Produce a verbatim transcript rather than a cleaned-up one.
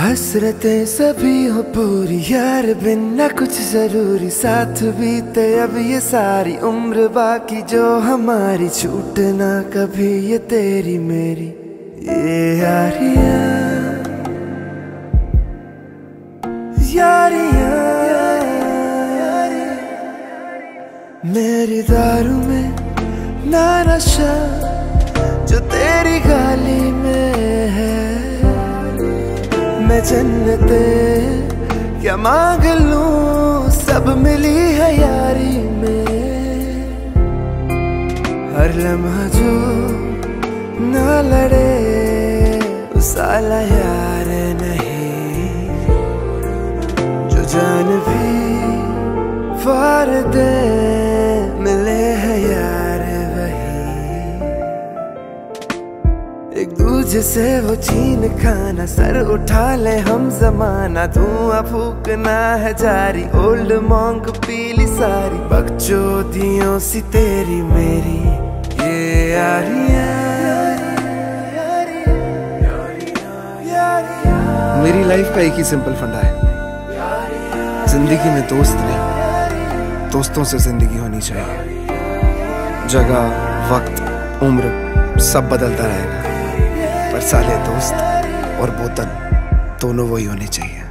हसरतें सभी हो पूरी यार बिन न कुछ जरूरी, साथ बीते अब ये सारी उम्र बाकी जो हमारी, छूटना कभी ये तेरी मेरी ये यारियां यारियां। मेरी दारू में ना नशा जो तेरी गाली में है, मैं जन्नते क्या मांग लूं सब मिली है यारी में। हर लम्हा जो ना लड़े उस साला यार नहीं, जो जान भी फाड़ दे मिले है यार वही। एक दूजे से वो छीन खाना, सर उठा ले हम जमाना, धुआं फूकना है जारी, ओल्ड मॉन्क पीली सारी, बकचोदियों सी तेरी मेरी ये यारियां। मेरी लाइफ का एक ही सिंपल फंडा है, जिंदगी में दोस्त नहीं, दोस्तों से जिंदगी होनी चाहिए। जगह, वक्त, उम्र सब बदलता रहेगा, पर साले दोस्त और बोतल दोनों वही होने चाहिए।